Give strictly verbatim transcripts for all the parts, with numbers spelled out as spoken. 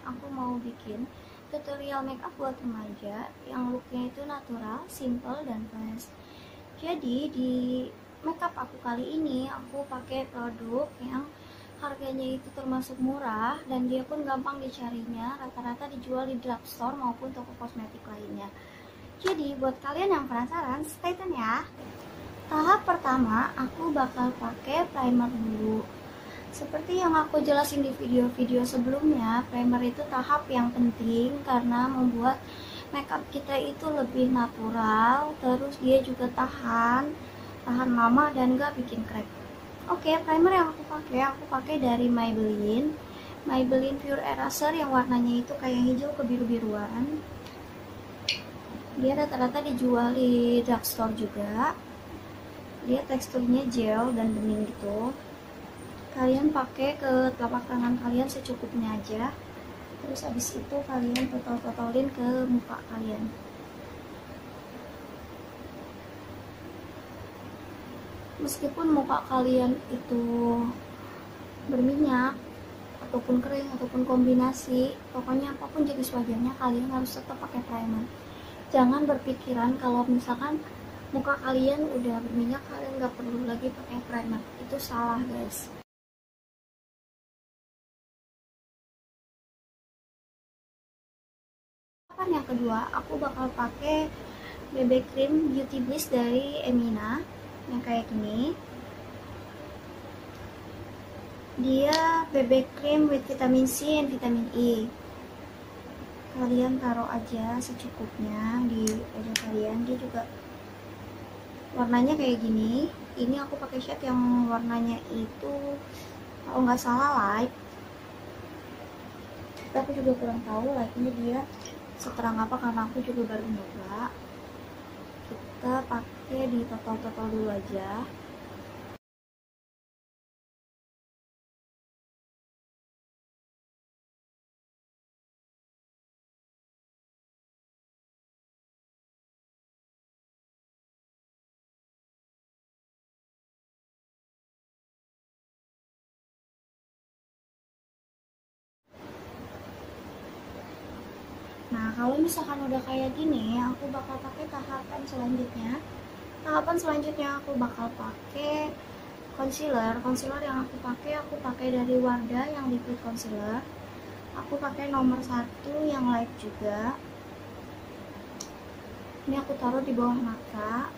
aku mau bikin tutorial makeup buat remaja yang looknya itu natural, simple, dan fresh. Jadi di makeup aku kali ini aku pakai produk yang harganya itu termasuk murah dan dia pun gampang dicarinya, rata-rata dijual di drugstore maupun toko kosmetik lainnya. Jadi buat kalian yang penasaran, stay tune ya. Tahap pertama aku bakal pakai primer dulu. Seperti yang aku jelasin di video-video sebelumnya, primer itu tahap yang penting karena membuat makeup kita itu lebih natural, terus dia juga tahan, tahan lama dan gak bikin crack. Oke, primer yang aku pakai, aku pakai dari Maybelline, Maybelline Pure Eraser yang warnanya itu kayak hijau kebiru-biruan. Dia rata-rata dijual di drugstore juga. Dia teksturnya gel dan bening gitu. Kalian pakai ke telapak tangan kalian secukupnya aja. Terus habis itu kalian totol-totolin ke muka kalian. Meskipun muka kalian itu berminyak ataupun kering ataupun kombinasi, pokoknya apapun jenis wajahnya, kalian harus tetap pakai primer. Jangan berpikiran kalau misalkan muka kalian udah berminyak, kalian nggak perlu lagi pakai primer. Itu salah, guys. Yang kedua, aku bakal pakai B B cream Beauty Bliss dari Emina yang kayak gini. Dia B B cream with vitamin C dan vitamin E. Kalian taruh aja secukupnya di wajah kalian. Dia juga warnanya kayak gini. Ini aku pakai shade yang warnanya itu kalau nggak salah light. Tapi aku juga kurang tahu lightnya dia seterang apa karena aku juga baru nyoba. Kita pakai di totol-totol dulu aja. Nah, kalau misalkan udah kayak gini, aku bakal pakai tahapan selanjutnya. Tahapan selanjutnya aku bakal pakai concealer. Concealer yang aku pakai, aku pakai dari Wardah yang liquid concealer. Aku pakai nomor satu yang light juga. Ini aku taruh di bawah mata.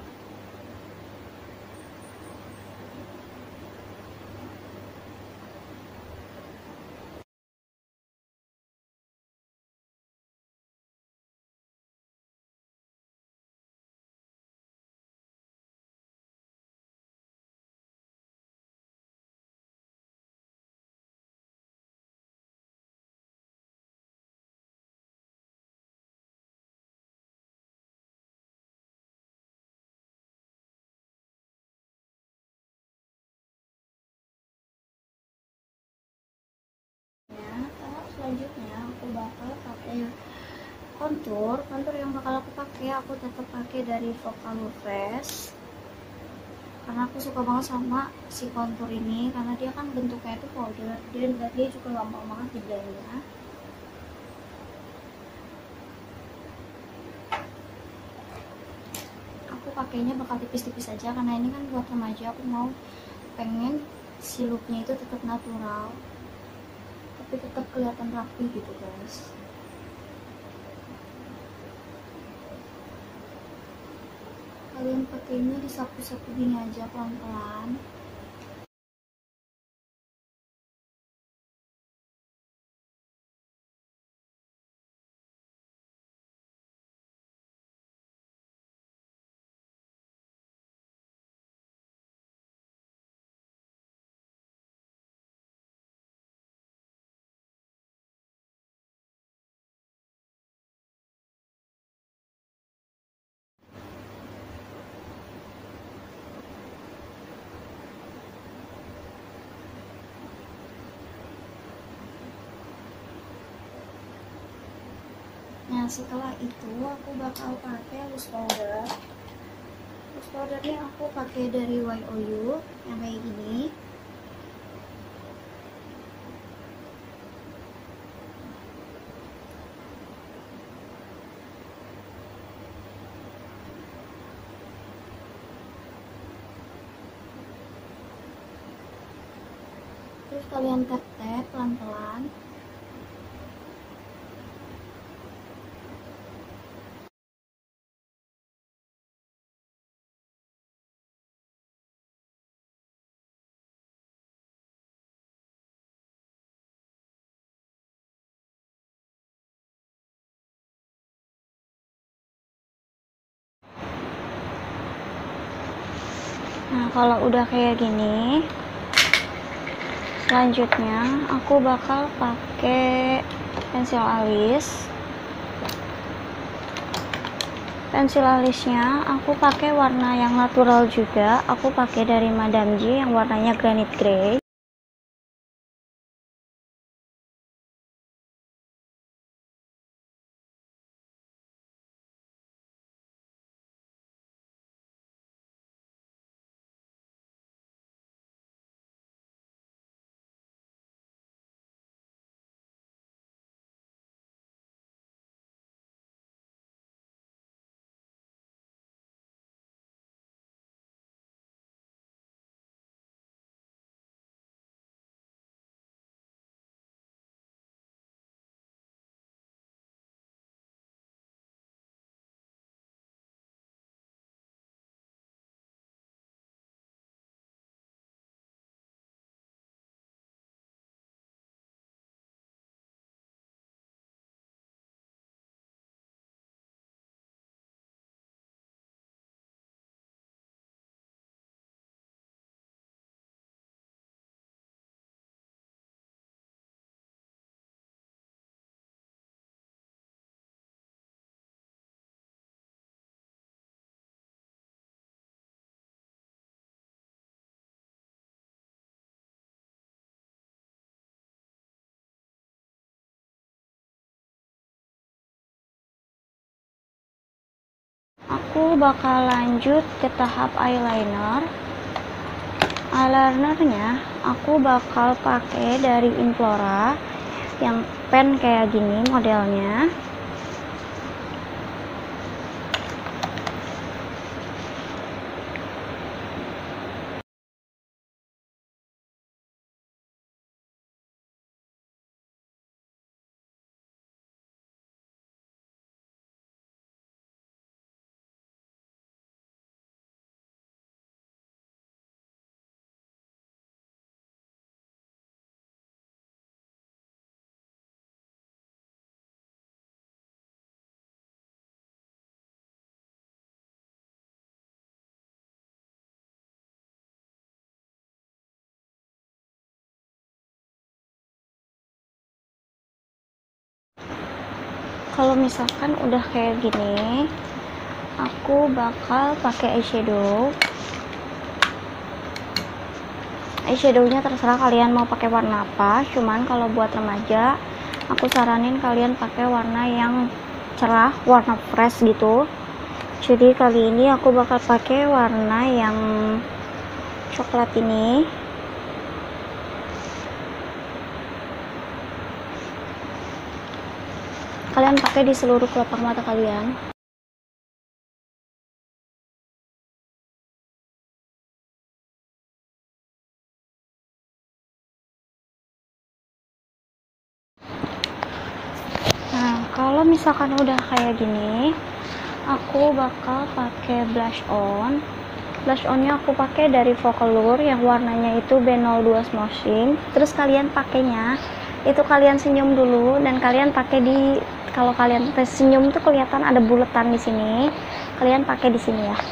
Selanjutnya aku bakal pakai contour. Contour yang bakal aku pakai, aku tetap pakai dari Vocaloid Fresh karena aku suka banget sama si contour ini karena dia kan bentuknya itu powder dan dia juga gampang banget di blendnya. Aku pakainya bakal tipis-tipis aja karena ini kan buat remaja. Aku mau pengen si looknya itu tetap natural tapi tetap kelihatan rapi gitu, guys. Kalian pakainya disapu-sapu gini aja pelan-pelan. Nah, setelah itu aku bakal pakai loose powder. Loose powdernya aku pakai dari Y O U yang kayak gini. kalian tap-tap pelan-pelan. Nah, kalau udah kayak gini, selanjutnya aku bakal pakai pensil alis. Pensil alisnya aku pakai warna yang natural juga. Aku pakai dari Madame G yang warnanya granite grey. Aku bakal lanjut ke tahap eyeliner. Eyelinernya aku bakal pakai dari Implora yang pen kayak gini modelnya. Kalau misalkan udah kayak gini, aku bakal pakai eyeshadow. Eyeshadownya terserah kalian mau pakai warna apa, cuman kalau buat remaja aku saranin kalian pakai warna yang cerah, warna fresh gitu. Jadi kali ini aku bakal pakai warna yang coklat ini. Kalian pakai di seluruh kelopak mata kalian. Nah, kalau misalkan udah kayak gini, aku bakal pakai blush on. Blush onnya aku pakai dari Vocalour yang warnanya itu B nol dua Smoothing. Terus kalian pakainya itu kalian senyum dulu, dan kalian pakai di, kalau kalian senyum tuh kelihatan ada buletan di sini. Kalian pakai di sini ya.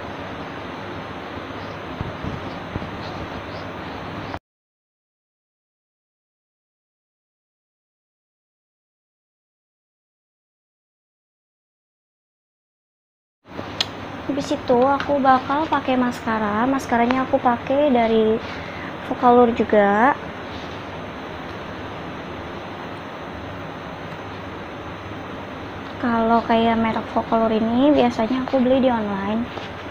Habis itu aku bakal pakai maskara. Maskaranya aku pakai dari Vocalour juga. Kalau kayak merek Vocalour ini biasanya aku beli di online.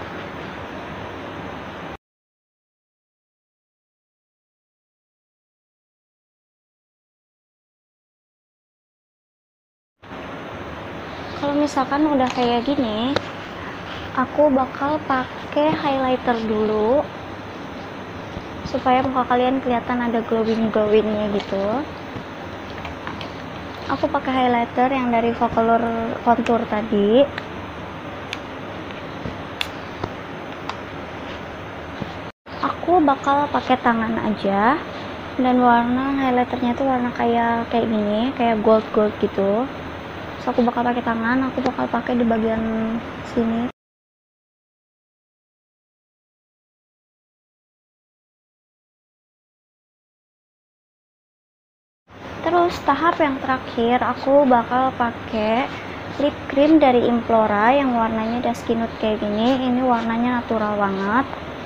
Kalau misalkan udah kayak gini, aku bakal pakai highlighter dulu supaya muka kalian kelihatan ada glowing glowingnya gitu. Aku pakai highlighter yang dari Vocolor Contour tadi. Aku bakal pakai tangan aja, dan warna highlighternya tuh warna kayak kayak gini, kayak gold gold gitu. So aku bakal pakai tangan, aku bakal pakai di bagian sini. Terus tahap yang terakhir, aku bakal pakai lip cream dari Implora yang warnanya dusky nude kayak gini. Ini warnanya natural banget.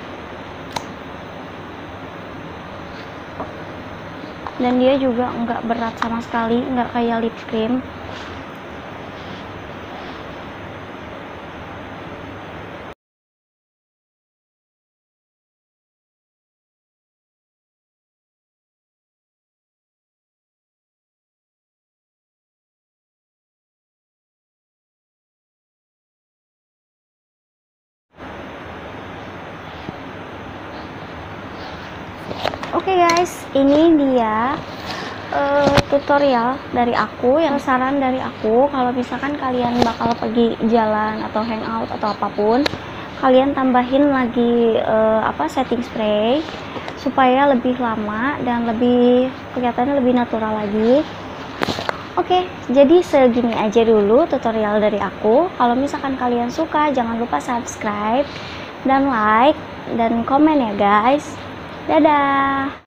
Dan dia juga nggak berat sama sekali, nggak kayak lip cream. Oke okay guys, ini dia uh, tutorial dari aku, yang saran dari aku. Kalau misalkan kalian bakal pergi jalan atau hangout atau apapun, kalian tambahin lagi uh, apa setting spray supaya lebih lama dan lebih kelihatannya lebih natural lagi. Oke, okay, jadi segini aja dulu tutorial dari aku. Kalau misalkan kalian suka, jangan lupa subscribe dan like dan komen ya guys. Dadah.